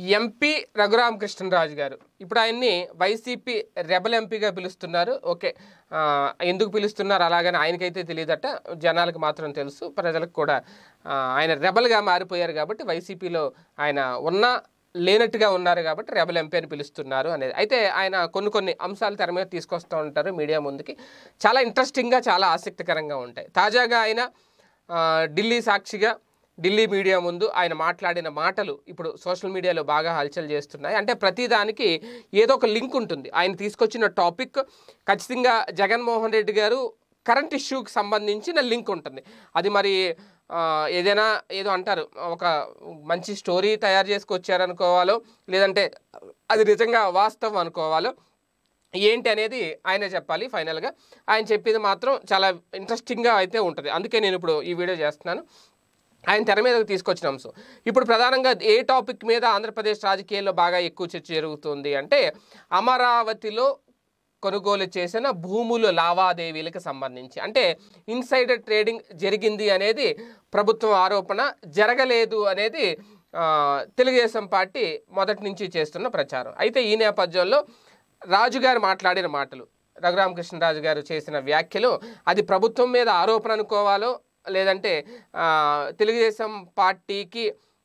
MP Raghuramakrishnaraju గారు ఇప్పుడు ఆయన్ని వైసీపీ రెబల్ ఎంపీగా పిలుస్తున్నారు. ఓకే, ఎందుకు పిలుస్తున్నారు అలాగని ఆయనకైతే తెలియదట, జనాలకు మాత్రం తెలుసు, ప్రజలకు కూడా. ఆయన రెబల్గా మారిపోయారు కాబట్టి వైసీపీలో ఆయన లేనట్టుగా ఉన్నారు కాబట్టి రెబల్ ఎంపీ అని పిలుస్తున్నారు అనేది. అయితే ఆయన కొన్ని అంశాలు తెర మీద తీసుకొస్తూ ఉంటారు మీడియా ముందుకి. చాలా ఇంట్రెస్టింగ్గా, చాలా ఆసక్తికరంగా ఉంటాయి. తాజాగా ఆయన ఢిల్లీ సాక్షిగా, ఢిల్లీ మీడియా ముందు ఆయన మాట్లాడిన మాటలు ఇప్పుడు సోషల్ మీడియాలో బాగా హల్చల్ చేస్తున్నాయి. అంటే ప్రతిదానికి ఏదో ఒక లింక్ ఉంటుంది. ఆయన తీసుకొచ్చిన టాపిక్ ఖచ్చితంగా జగన్మోహన్ రెడ్డి గారు కరెంట్ ఇష్యూకి సంబంధించిన లింక్ ఉంటుంది. అది మరి ఏదైనా ఏదో అంటారు, ఒక మంచి స్టోరీ తయారు చేసుకొచ్చారనుకోవాలో, లేదంటే అది నిజంగా వాస్తవం అనుకోవాలో, ఏంటి అనేది ఆయన చెప్పాలి. ఫైనల్గా ఆయన చెప్పింది మాత్రం చాలా ఇంట్రెస్టింగ్గా అయితే ఉంటుంది. అందుకే నేను ఇప్పుడు ఈ వీడియో చేస్తున్నాను. ఆయన తెర మీదకి తీసుకొచ్చిన అంశం ఇప్పుడు ప్రధానంగా ఏ టాపిక్ మీద ఆంధ్రప్రదేశ్ రాజకీయాల్లో బాగా ఎక్కువ చర్చ జరుగుతుంది అంటే అమరావతిలో కొనుగోలు చేసిన భూముల లావాదేవీలకు సంబంధించి. అంటే ఇన్సైడర్ ట్రేడింగ్ జరిగింది అనేది ప్రభుత్వం ఆరోపణ, జరగలేదు అనేది తెలుగుదేశం పార్టీ మొదటి నుంచి చేస్తున్న ప్రచారం. అయితే ఈ నేపథ్యంలో రాజుగారు మాట్లాడిన మాటలు, రఘురామకృష్ణరాజు గారు చేసిన వ్యాఖ్యలు, అది ప్రభుత్వం మీద ఆరోపణ అనుకోవాలో లేదంటే తెలుగుదేశం పార్టీకి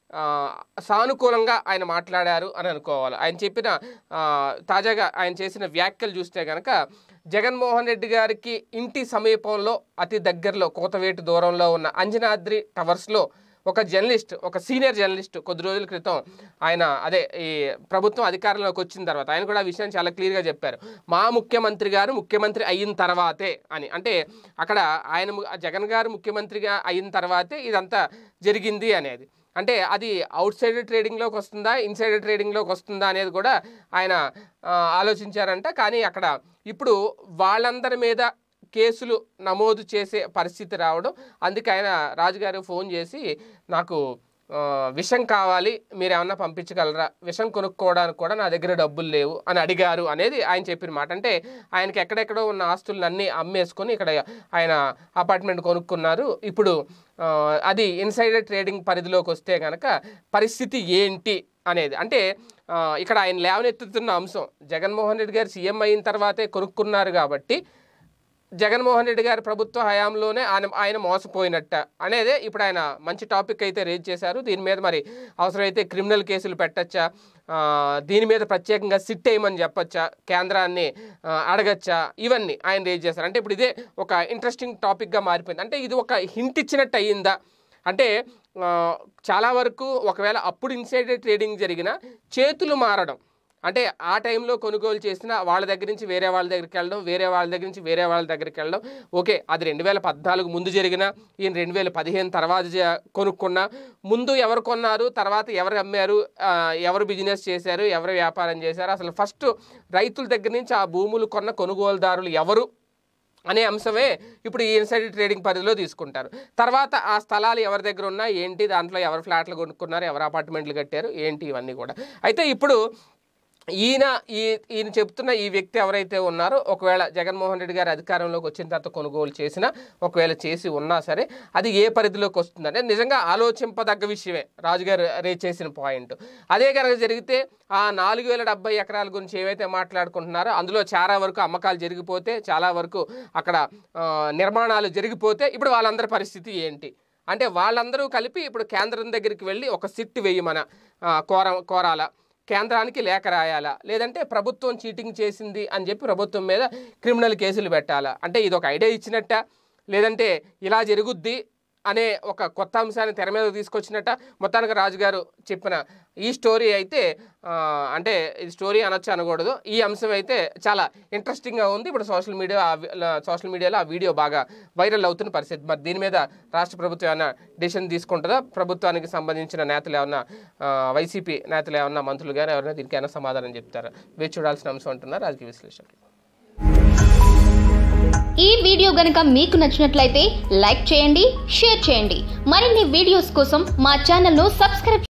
సానుకూలంగా ఆయన మాట్లాడారు అని అనుకోవాలి. ఆయన చెప్పిన తాజాగా ఆయన చేసిన వ్యాఖ్యలు చూస్తే కనుక, జగన్మోహన్ రెడ్డి గారికి ఇంటి సమీపంలో అతి దగ్గరలో కోతవేటు దూరంలో ఉన్న అంజనాద్రి టవర్స్లో ఒక జర్నలిస్ట్, ఒక సీనియర్ జర్నలిస్ట్ కొద్ది రోజుల క్రితం ఆయన ఈ ప్రభుత్వం అధికారంలోకి వచ్చిన తర్వాత ఆయన కూడా ఆ విషయాన్ని చాలా క్లియర్గా చెప్పారు. మా ముఖ్యమంత్రి గారు ముఖ్యమంత్రి అయిన తర్వాతే అని. అంటే అక్కడ జగన్ గారు ముఖ్యమంత్రిగా అయిన తర్వాతే ఇదంతా జరిగింది అనేది. అంటే అది అవుట్ సైడ్ ట్రేడింగ్లోకి వస్తుందా, ఇన్సైడ్ ట్రేడింగ్లోకి వస్తుందా అనేది కూడా ఆయన ఆలోచించారంట. కానీ అక్కడ ఇప్పుడు వాళ్ళందరి మీద కేసులు నమోదు చేసే పరిస్థితి రావడం, అందుకే ఆయన రాజుగారు ఫోన్ చేసి నాకు విషం కావాలి, మీరు ఏమన్నా పంపించగలరా, విషం కొనుక్కోవడానికి కూడా నా దగ్గర డబ్బులు లేవు అని అడిగారు అనేది ఆయన చెప్పిన మాట. అంటే ఆయనకి ఎక్కడెక్కడో ఉన్న ఆస్తులన్నీ అమ్మేసుకొని ఇక్కడ ఆయన అపార్ట్మెంట్ కొనుక్కున్నారు. ఇప్పుడు అది ఇన్సైడర్ ట్రేడింగ్ పరిధిలోకి వస్తే కనుక పరిస్థితి ఏంటి అనేది. అంటే ఇక్కడ ఆయన లేవనెత్తుతున్న అంశం, జగన్మోహన్ రెడ్డి గారు సీఎం అయిన తర్వాతే కొనుక్కున్నారు కాబట్టి జగన్మోహన్ రెడ్డి గారి ప్రభుత్వ హయాంలోనే ఆయన మోసపోయినట్ట అనేదే ఇప్పుడు ఆయన మంచి టాపిక్ అయితే రేజ్ చేశారు. దీని మీద మరి అవసరమైతే క్రిమినల్ కేసులు పెట్టచ్చా, దీని మీద ప్రత్యేకంగా సిట్ వేయమని చెప్పచ్చా, కేంద్రాన్ని అడగచ్చా, ఇవన్నీ ఆయన రేజ్ చేశారు. అంటే ఇప్పుడు ఇదే ఒక ఇంట్రెస్టింగ్ టాపిక్గా మారిపోయింది. అంటే ఇది ఒక హింట్ ఇచ్చినట్టు అయ్యిందా అంటే చాలా వరకు ఒకవేళ అప్పుడు ఇన్సైడర్ ట్రేడింగ్ జరిగిన చేతులు మారడం, అంటే ఆ టైంలో కొనుగోలు చేసిన వాళ్ళ దగ్గర నుంచి వేరే వాళ్ళ దగ్గరికి వెళ్ళడం, వేరే వాళ్ళ దగ్గర నుంచి వేరే వాళ్ళ దగ్గరికి వెళ్ళడం. ఓకే, అది 2014 ముందు జరిగిన, ఈయన 2015 తర్వాత కొనుక్కున్నా, ముందు ఎవరు కొన్నారు, తర్వాత ఎవరు అమ్మారు, ఎవరు బిజినెస్ చేశారు, ఎవరు వ్యాపారం చేశారు, అసలు ఫస్ట్ రైతుల దగ్గర నుంచి ఆ భూములు కొన్న కొనుగోలుదారులు ఎవరు అనే అంశమే ఇప్పుడు ఈ ఇన్సైడర్ ట్రేడింగ్ పరిధిలో తీసుకుంటారు. తర్వాత ఆ స్థలాలు ఎవరి దగ్గర ఉన్నా ఏంటి, దాంట్లో ఎవరు ఫ్లాట్లు కొనుక్కున్నారు, ఎవరు అపార్ట్మెంట్లు కట్టారు ఏంటి, ఇవన్నీ కూడా. అయితే ఇప్పుడు ఈయన చెప్తున్న ఈ వ్యక్తి ఎవరైతే ఉన్నారో, ఒకవేళ జగన్మోహన్ రెడ్డి గారు అధికారంలోకి వచ్చిన తర్వాత కొనుగోలు చేసినా, ఒకవేళ చేసి ఉన్నా సరే అది ఏ పరిధిలోకి వస్తుందంటే నిజంగా ఆలోచింపదగ్గ విషయమే రాజుగారు రేజ్ చేసిన పాయింట్. అదే కనుక జరిగితే ఆ 4070 ఎకరాల గురించి ఏవైతే మాట్లాడుకుంటున్నారో అందులో చాలా వరకు అమ్మకాలు జరిగిపోతే, చాలా వరకు అక్కడ నిర్మాణాలు జరిగిపోతే ఇప్పుడు వాళ్ళందరి పరిస్థితి ఏంటి అంటే వాళ్ళందరూ కలిపి ఇప్పుడు కేంద్రం దగ్గరికి వెళ్ళి ఒక సిట్ వేయమన కోరాలా, కేంద్రానికి లేఖ రాయాలా, లేదంటే ప్రభుత్వం చీటింగ్ చేసింది అని చెప్పి ప్రభుత్వం మీద క్రిమినల్ కేసులు పెట్టాలా. అంటే ఇది ఒక ఐడియా ఇచ్చినట్ట, లేదంటే ఇలా జరుగుద్ది అనే ఒక కొత్త అంశాన్ని తెర మీద తీసుకొచ్చినట్ట. మొత్తానికి రాజుగారు చెప్పిన ఈ స్టోరీ అయితే అంటే ఇది స్టోరీ అనొచ్చు అనకూడదు, ఈ అంశం అయితే చాలా ఇంట్రెస్టింగ్గా ఉంది. ఇప్పుడు సోషల్ మీడియాలో ఆ వీడియో బాగా వైరల్ అవుతున్న పరిస్థితి. మరి దీని మీద రాష్ట్ర ప్రభుత్వం ఏమైనా డెసిషన్ తీసుకుంటుందా, ప్రభుత్వానికి సంబంధించిన నేతలు ఏమన్నా, వైసీపీ నేతలు ఏమన్నా, మంత్రులు కానీ ఎవరైనా దీనికి ఏమైనా సమాధానం చెప్తారా, వేచి చూడాల్సిన అంశం అంటున్నారు రాజకీయ విశ్లేషకులు. ఈ వీడియో గనుక మీకు నచ్చినట్లయితే లైక్ చేయండి, షేర్ చేయండి. మరిన్ని వీడియోస్ కోసం మా ఛానల్ను సబ్స్క్రైబ్